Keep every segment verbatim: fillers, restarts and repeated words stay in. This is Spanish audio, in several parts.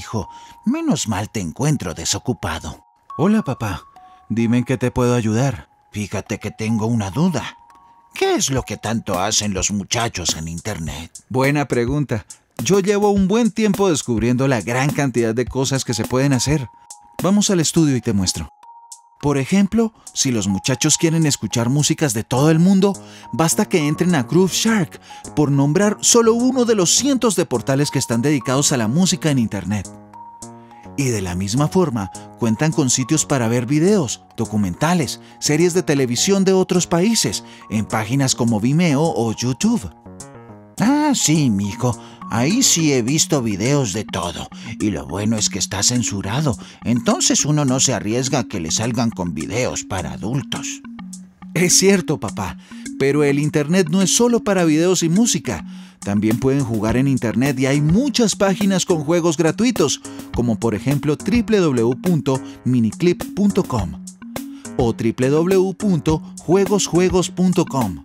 hijo. Menos mal te encuentro desocupado. Hola, papá. Dime en qué te puedo ayudar. Fíjate que tengo una duda. ¿Qué es lo que tanto hacen los muchachos en Internet? Buena pregunta. Yo llevo un buen tiempo descubriendo la gran cantidad de cosas que se pueden hacer. Vamos al estudio y te muestro. Por ejemplo, si los muchachos quieren escuchar músicas de todo el mundo, basta que entren a Groove Shark, por nombrar solo uno de los cientos de portales que están dedicados a la música en Internet. Y de la misma forma, cuentan con sitios para ver videos, documentales, series de televisión de otros países, en páginas como Vimeo o YouTube. Ah, sí, mijo. Ahí sí he visto videos de todo. Y lo bueno es que está censurado. Entonces uno no se arriesga a que le salgan con videos para adultos. Es cierto, papá. Pero el Internet no es solo para videos y música. También pueden jugar en Internet y hay muchas páginas con juegos gratuitos, como por ejemplo doble u doble u doble u punto miniclip punto com o doble u doble u doble u punto juegos juegos punto com.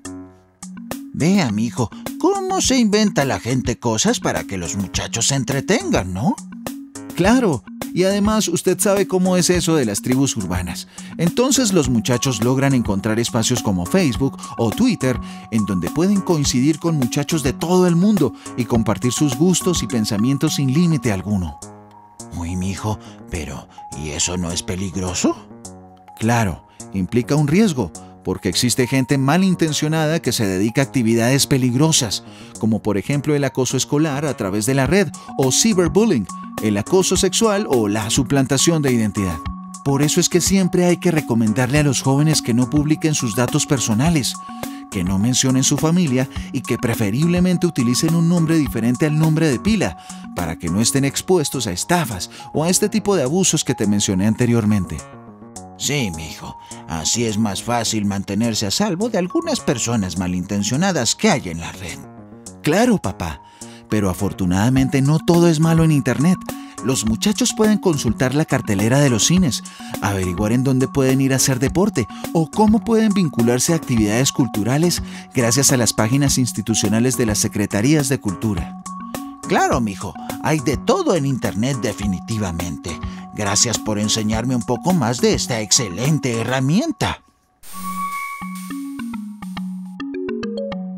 Vea, mijo, cómo se inventa la gente cosas para que los muchachos se entretengan, ¿no? Claro, y además usted sabe cómo es eso de las tribus urbanas. Entonces los muchachos logran encontrar espacios como Facebook o Twitter, en donde pueden coincidir con muchachos de todo el mundo y compartir sus gustos y pensamientos sin límite alguno. Uy, mijo, pero ¿y eso no es peligroso? Claro, implica un riesgo, porque existe gente malintencionada que se dedica a actividades peligrosas, como por ejemplo el acoso escolar a través de la red o cyberbullying, el acoso sexual o la suplantación de identidad. Por eso es que siempre hay que recomendarle a los jóvenes que no publiquen sus datos personales, que no mencionen su familia y que preferiblemente utilicen un nombre diferente al nombre de pila, para que no estén expuestos a estafas o a este tipo de abusos que te mencioné anteriormente. Sí, mijo. Así es más fácil mantenerse a salvo de algunas personas malintencionadas que hay en la red. Claro, papá. Pero afortunadamente no todo es malo en Internet. Los muchachos pueden consultar la cartelera de los cines, averiguar en dónde pueden ir a hacer deporte o cómo pueden vincularse a actividades culturales gracias a las páginas institucionales de las Secretarías de Cultura. Claro, mijo. Hay de todo en Internet definitivamente. Gracias por enseñarme un poco más de esta excelente herramienta.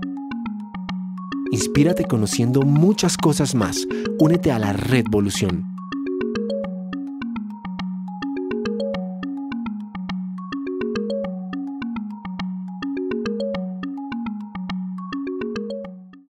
Inspírate conociendo muchas cosas más. Únete a la Redvolución.